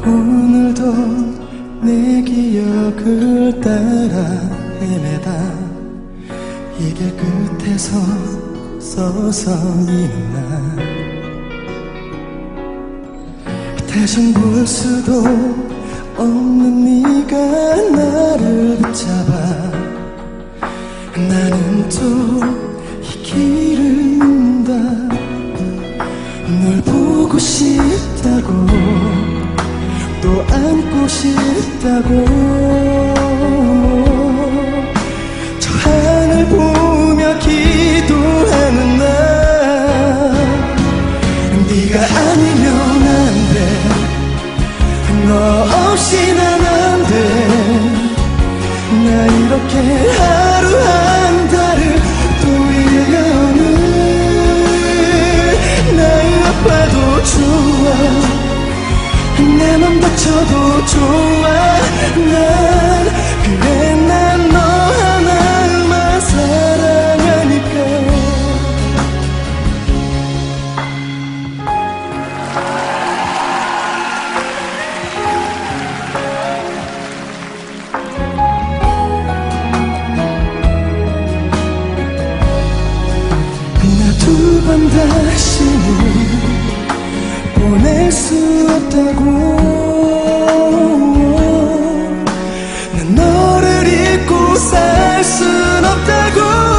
오늘도 내 기억을 따라 헤매다 이 길 끝에서 서성이는 날 다신 볼 수도 없는 네가 나를 붙잡아 나는 또 이 길을 묻는다 널 보고 싶다고 또 안고 싶다고 저 하늘 보며 기도하는 날 네가 아니면 안 돼 너 없이 난 안 돼 나 이렇게 하루 한 달을 또 일려오는 나의 아파도 좋아 내 맘 다쳐도 좋아 난 그래 난 너 하나만 사랑하니까 나 두 번 다시는 보낼 수 없다고 난 너를 잊고 살 순 없다고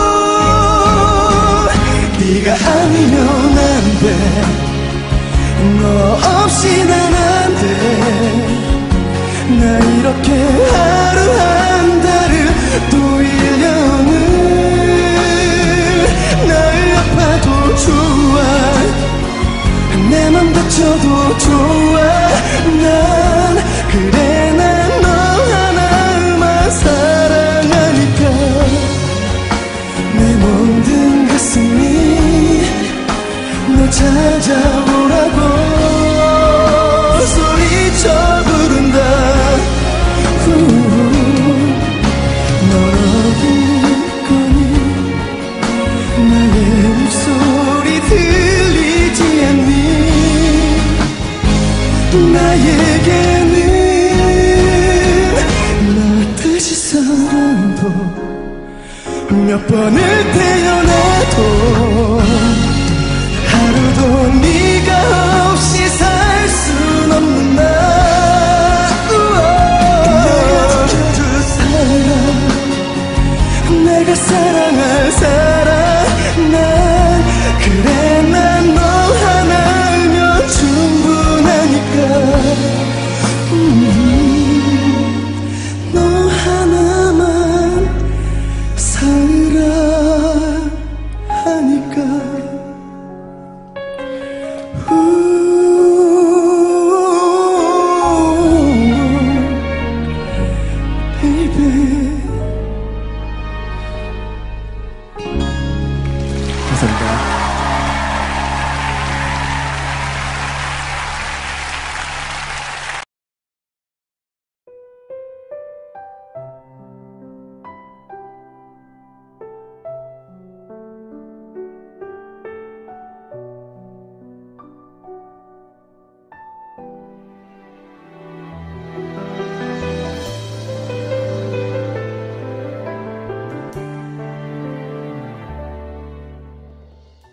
네가 아니면 안 돼 너 없이 난 안 돼 나 이렇게 하루 한 달을 또 일려오는 나의 아파도 좋아 내 맘 다쳐도 좋아 난 그래 난 너 하나만 사랑하니까 내 모든 가슴이 널 찾아오라고 소리쳐 부른다 널 어디 거니 나의 목소리 들리지 않니 나에게는 널 다시 사랑도 몇 번을 태어나도 하루도 네